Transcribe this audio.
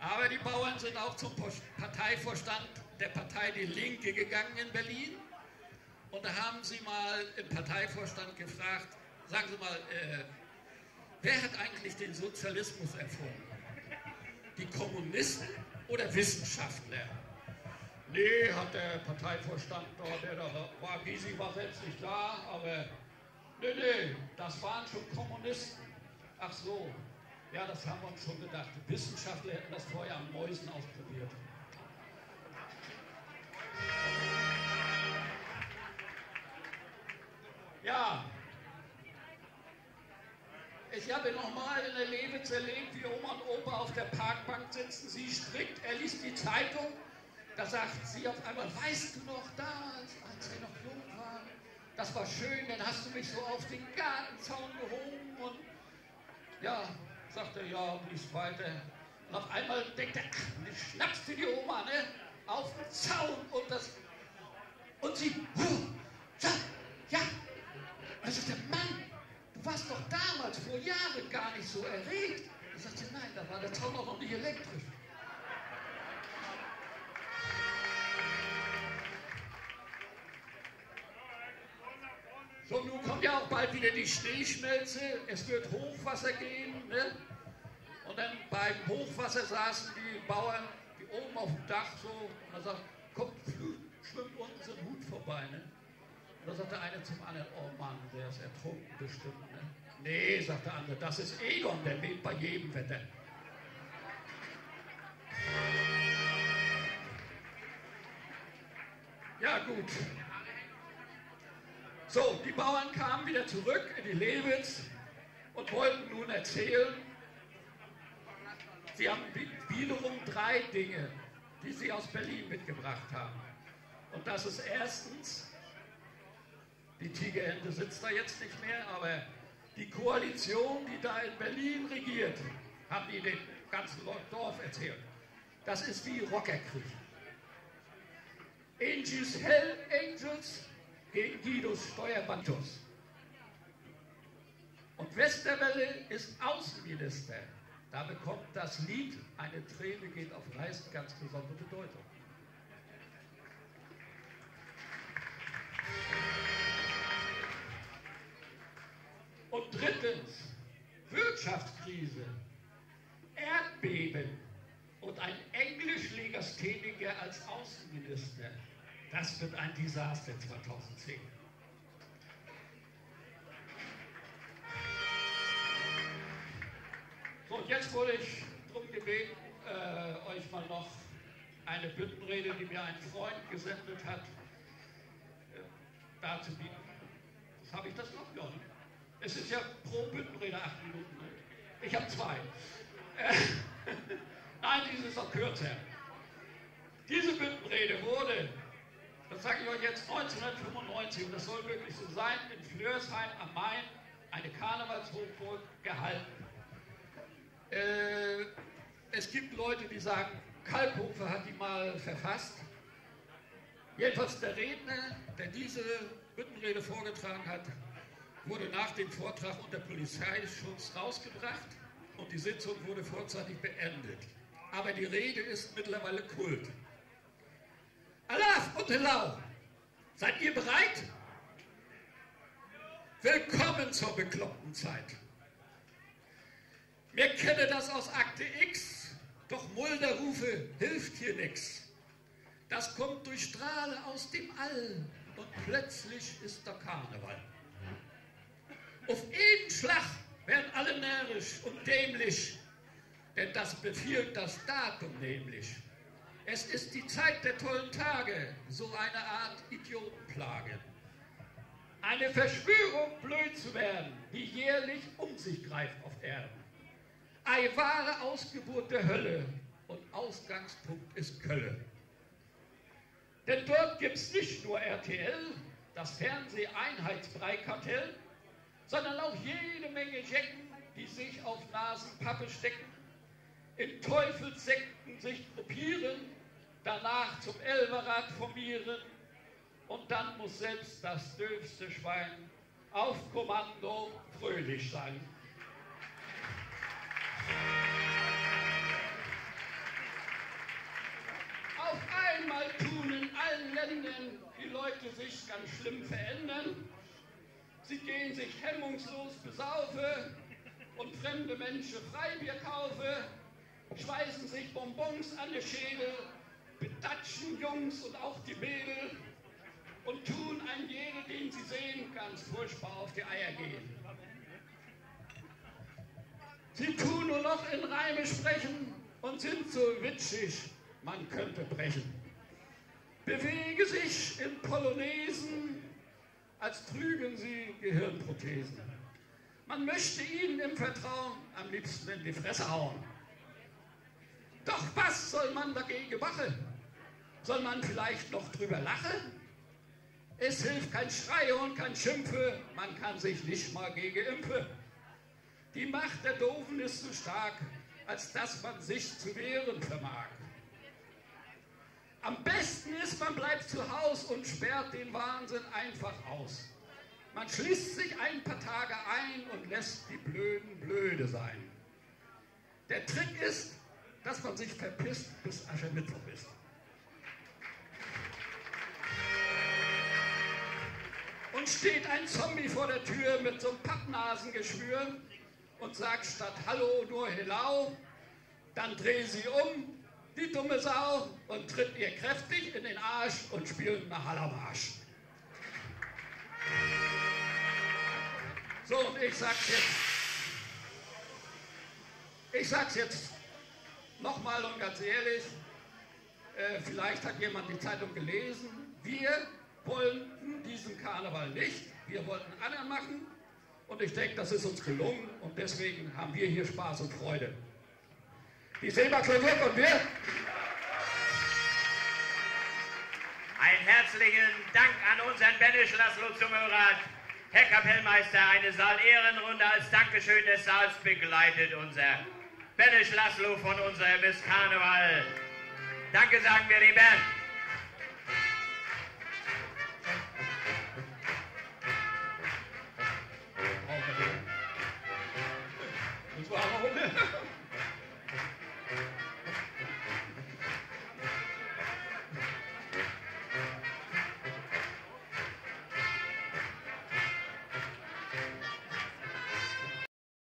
Aber die Bauern sind auch zum Parteivorstand der Partei Die Linke gegangen in Berlin. Und da haben sie mal im Parteivorstand gefragt, sagen Sie mal, wer hat eigentlich den Sozialismus erfunden? Die Kommunisten oder Wissenschaftler? Nee, hat der Parteivorstand dort, der da war, Gysi war selbst nicht da, aber nee, das waren schon Kommunisten. Ach so, ja, das haben wir uns schon gedacht. Die Wissenschaftler hätten das vorher an Mäusen ausprobiert. Ja, ich habe noch mal in der Lewitz erlebt, wie Oma und Opa auf der Parkbank sitzen. Sie strickt, er liest die Zeitung. Da sagt sie auf einmal, weißt du noch damals, als wir noch jung waren, das war schön, dann hast du mich so auf den Gartenzaun gehoben und ja, sagt er, ja, liest weiter. Und auf einmal denkt er, ach, jetzt schnappst du die Oma, ne, auf den Zaun und sie, ja, das ist der Mann, du warst doch damals, vor Jahren, gar nicht so erregt. Da sagt sie, nein, da war der Zaun auch noch nicht elektrisch. So, nun kommt ja auch bald wieder die Schneeschmelze, es wird Hochwasser gehen, ne? Und dann beim Hochwasser saßen die Bauern die oben auf dem Dach so, und dann sagt, kommt, schwimmt unten so ein Hut vorbei, ne? Und da sagt der eine zum anderen, oh Mann, der ist ertrunken bestimmt, ne? Nee, sagt der andere, das ist Egon, der lebt bei jedem Wetter. Ja, gut. So, die Bauern kamen wieder zurück in die Lewitz und wollten nun erzählen, sie haben wiederum 3 Dinge, die sie aus Berlin mitgebracht haben. Und das ist erstens, die Tigerente sitzt da jetzt nicht mehr, aber die Koalition, die da in Berlin regiert, haben die dem ganzen Dorf erzählt. Das ist wie Rockerkrieg. Angels, Hell Angels gegen Guidos Steuerbandos. Und Westerwelle ist Außenminister. Da bekommt das Lied Eine Träne geht auf Reis ganz besondere Bedeutung. Und drittens, Wirtschaftskrise, Erdbeben und ein Englischlegastheniker als Außenminister. Das wird ein Desaster 2010. So, und jetzt wurde ich darum gebeten, euch mal noch eine Büttenrede, die mir ein Freund gesendet hat, darzubieten. Habe ich das noch? Ja, ne? Es ist ja pro Büttenrede 8 Minuten. Ne? Ich habe 2. Nein, diese ist noch kürzer. Diese Büttenrede wurde, das sage ich euch jetzt, 1995, und das soll wirklich so sein, in Flörsheim am Main, eine Karnevalshochburg, gehalten. Es gibt Leute, die sagen, Kalkofe hat die mal verfasst. Jedenfalls der Redner, der diese Büttenrede vorgetragen hat, wurde nach dem Vortrag unter Polizeischutz rausgebracht und die Sitzung wurde vorzeitig beendet. Aber die Rede ist mittlerweile Kult. Alaf und Helau, seid ihr bereit? Willkommen zur bekloppten Zeit. Wir kennen das aus Akte X, doch Mulderrufe hilft hier nix. Das kommt durch Strahle aus dem All und plötzlich ist der Karneval. Auf jeden Schlag werden alle närrisch und dämlich, denn das befiehlt das Datum nämlich. Es ist die Zeit der tollen Tage, so eine Art Idiotenplage. Eine Verschwörung, blöd zu werden, die jährlich um sich greift auf Erden. Eine wahre Ausgeburt der Hölle und Ausgangspunkt ist Kölle. Denn dort gibt's nicht nur RTL, das Fernseh-Einheitsbrei-Kartell, sondern auch jede Menge Jecken, die sich auf Nasenpappe stecken, in Teufelssekten sich gruppieren, danach zum Elberrad formieren und dann muss selbst das döfste Schwein auf Kommando fröhlich sein. heute sich ganz schlimm verändern. Sie gehen sich hemmungslos besaufen und fremde Menschen Freibier kaufen, schweißen sich Bonbons an den Schädel, betatschen Jungs und auch die Mädel und tun einen jeden, den sie sehen, ganz furchtbar auf die Eier gehen. Sie tun nur noch in Reime sprechen und sind so witzig, man könnte brechen. Bewege sich in Polonaisen, als trügen sie Gehirnprothesen. Man möchte ihnen im Vertrauen am liebsten in die Fresse hauen. Doch was soll man dagegen machen? Soll man vielleicht noch drüber lachen? Es hilft kein Schrei und kein Schimpfe, man kann sich nicht mal gegen impfen. Die Macht der Doofen ist zu stark, als dass man sich zu wehren vermag. Am besten ist, man bleibt zu Hause und sperrt den Wahnsinn einfach aus. Man schließt sich ein paar Tage ein und lässt die Blöden blöde sein. Der Trick ist, dass man sich verpisst, bis Aschermittwoch ist. Und steht ein Zombie vor der Tür mit so einem Pappnasengeschwür und sagt statt Hallo nur Hello, dann dreh sie um, die dumme Sau, und tritt ihr kräftig in den Arsch und spielt eine Hallamarsch. So, und ich sag's jetzt nochmal und ganz ehrlich, vielleicht hat jemand die Zeitung gelesen, wir wollten diesen Karneval nicht, wir wollten anderen machen und ich denke, das ist uns gelungen und deswegen haben wir hier Spaß und Freude. Die Silberklavier und wir. Einen herzlichen Dank an unseren Benisch Laszlo Zummelrath. Herr Kapellmeister, eine Saal-Ehrenrunde als Dankeschön des Saals begleitet unser Benisch Laszlo von unserem Miss Karneval. Danke sagen wir dem Bernd.